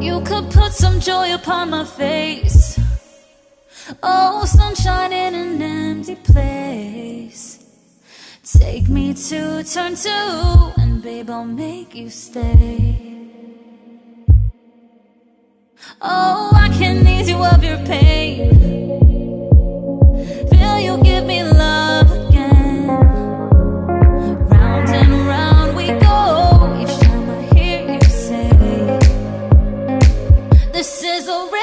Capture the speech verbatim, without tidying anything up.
You could put some joy upon my face. Oh, sunshine in an empty place. Take me to turn two, and babe, I'll make you stay. Oh, I can ease you of your pain. Feel you give me love again. Round and round we go. Each time I hear you say, this is a